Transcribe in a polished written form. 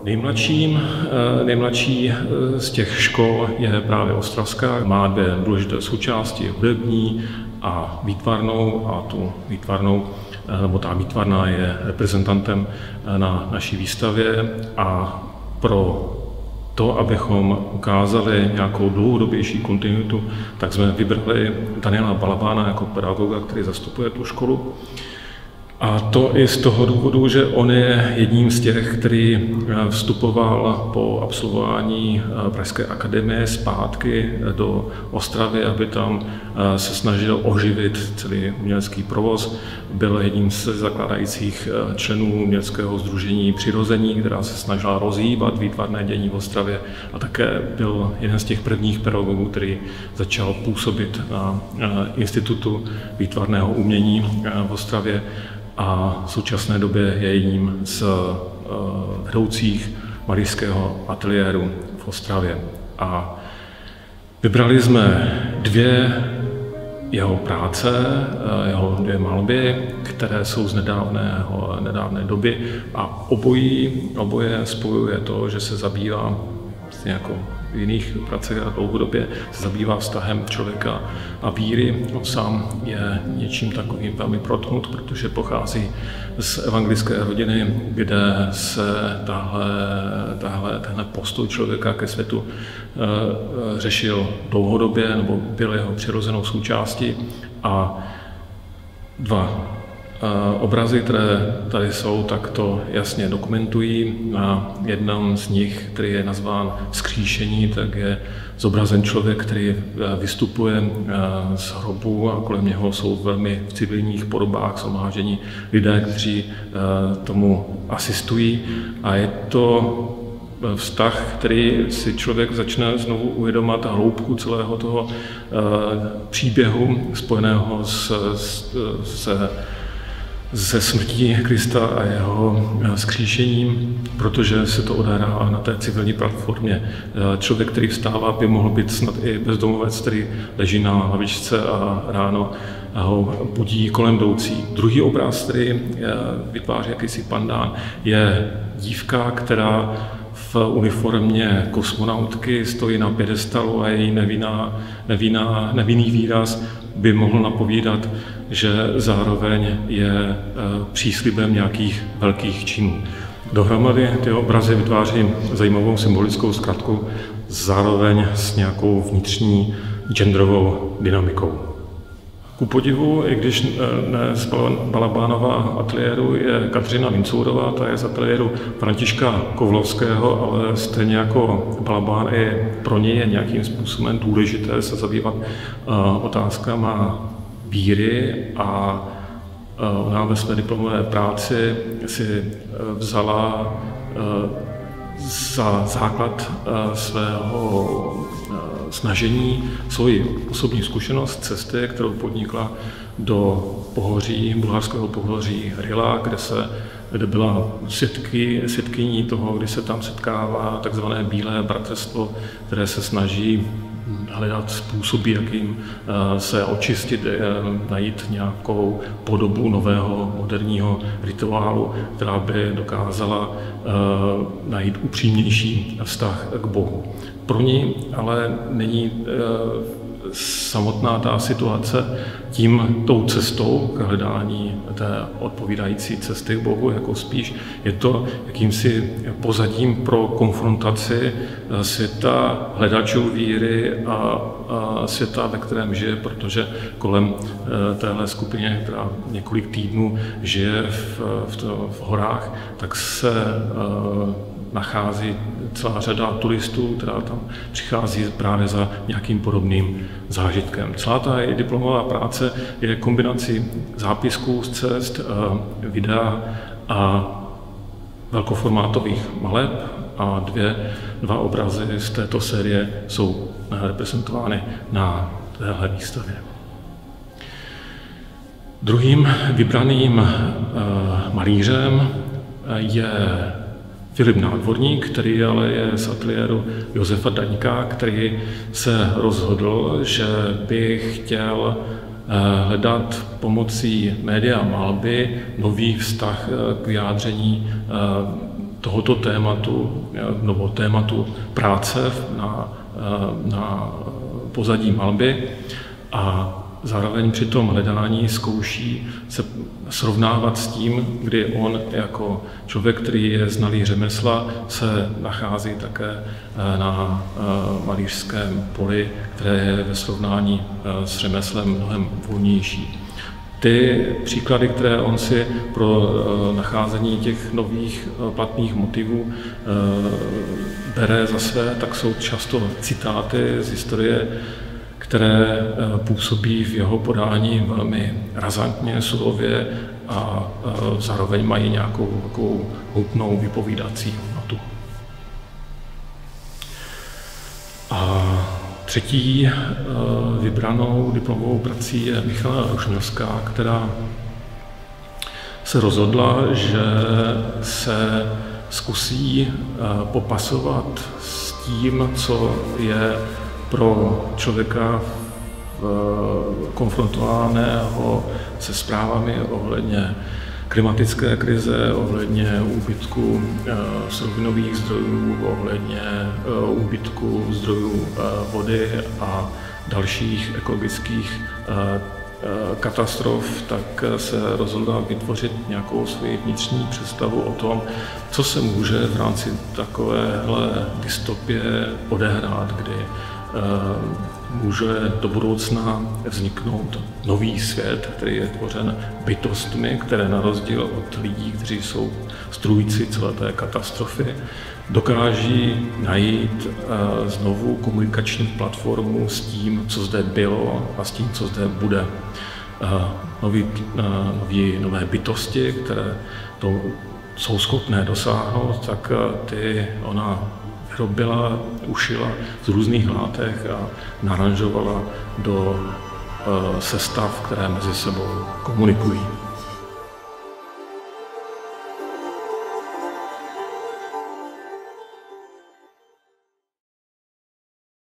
Nejmladší z těch škol je právě ostravská. Má dvě důležité součásti, hudební a výtvarnou. A tu výtvarnou, nebo ta výtvarná je reprezentantem na naší výstavě. A pro to, abychom ukázali nějakou dlouhodobější kontinuitu, tak jsme vybrali Daniela Balabána jako pedagoga, který zastupuje tu školu. A to i z toho důvodu, že on je jedním z těch, který vstupoval po absolvování Pražské akademie zpátky do Ostravy, aby tam se snažil oživit celý umělecký provoz. Byl jedním z zakládajících členů uměleckého sdružení Přirození, která se snažila rozhýbat výtvarné dění v Ostravě, a také byl jeden z těch prvních pedagogů, který začal působit na Institutu výtvarného umění v Ostravě. A v současné době je jedním z vedoucích malířského ateliéru v Ostravě. A vybrali jsme dvě jeho práce, jeho dvě malby, které jsou z nedávné doby, a oboje spojuje to, že se zabývá jako v jiných pracech dlouhodobě se zabývá vztahem člověka a víry. On sám je něčím takovým velmi protknut, protože pochází z evangelické rodiny, kde se tenhle postoj člověka ke světu řešil dlouhodobě, nebo byl jeho přirozenou součástí. A dva obrazy, které tady jsou, tak to jasně dokumentují. Na jednom z nich, který je nazván Vzkříšení, tak je zobrazen člověk, který vystupuje z hrobu, a kolem něho jsou velmi v civilních podobách shromáždění lidé, kteří tomu asistují. A je to vztah, který si člověk začne znovu uvědomovat hloubku celého toho příběhu spojeného se smrtí Krista a jeho vzkříšením, protože se to odehrává na té civilní platformě. Člověk, který vstává, by mohl být snad i bezdomovec, který leží na lavičce a ráno ho budí kolem jdoucí. Druhý obraz, který vytváří jakýsi pandán, je dívka, která v uniformě kosmonautky stojí na pědestalu, a její nevinný výraz by mohl napovídat, že zároveň je příslibem nějakých velkých činů. Dohromady ty obrazy vytváří zajímavou symbolickou zkratku, zároveň s nějakou vnitřní genderovou dynamikou. Ku podivu, i když ne z Balabánova ateliéru je Kateřina Vincourová, ta je z ateliéru Františka Kovlovského, ale stejně jako Balabán, i pro něj je nějakým způsobem důležité se zabývat otázkama víry, a ona ve své diplomové práci si vzala za základ svého snažení svoji osobní zkušenost cesty, kterou podnikla do bulharského pohoří Rila, kde byla svědkyní toho, kdy se tam setkává takzvané bílé bratrstvo, které se snaží hledat způsoby, jakým se očistit, najít nějakou podobu nového moderního rituálu, která by dokázala najít upřímnější vztah k Bohu. Pro ní ale není samotná ta situace tou cestou k hledání té odpovídající cesty k Bohu, jako spíš je to jakýmsi pozadím pro konfrontaci světa hledačů víry a světa, ve kterém žije, protože kolem téhle skupině, která několik týdnů žije v horách, tak se nachází celá řada turistů, která tam přichází právě za nějakým podobným zážitkem. Celá ta diplomová práce je kombinací zápisků z cest, videa a velkoformátových maleb, a dva obrazy z této série jsou reprezentovány na téhle výstavě. Druhým vybraným malířem je Filip Nádvorník, který ale je z ateliéru Josefa Daňka, který se rozhodl, že by chtěl hledat pomocí média malby nový vztah k vyjádření tohoto tématu, nebo tématu práce na pozadí malby a zároveň při tom hledání zkouší se srovnávat s tím, kdy on jako člověk, který je znalý řemesla, se nachází také na malířském poli, které je ve srovnání s řemeslem mnohem volnější. Ty příklady, které on si pro nacházení těch nových platných motivů bere za své, tak jsou často citáty z historie, které působí v jeho podání velmi razantně, surově a zároveň mají nějakou takovou hutnou vypovídací hodnotu. A třetí vybranou diplomovou prací je Michala Ružňovská, která se rozhodla, že se zkusí popasovat s tím, co je pro člověka konfrontovaného se zprávami ohledně klimatické krize, ohledně úbytku surovinových zdrojů, ohledně úbytku zdrojů vody a dalších ekologických katastrof, tak se rozhodla vytvořit nějakou svoji vnitřní představu o tom, co se může v rámci takovéhle dystopie odehrát, kdy může do budoucna vzniknout nový svět, který je tvořen bytostmi, které na rozdíl od lidí, kteří jsou strůjci celé té katastrofy, dokáží najít znovu komunikační platformu s tím, co zde bylo a s tím, co zde bude. Nové bytosti, které to jsou schopné dosáhnout, tak ty ona vyrobila, ušila z různých látek a naranžovala do sestav, které mezi sebou komunikují.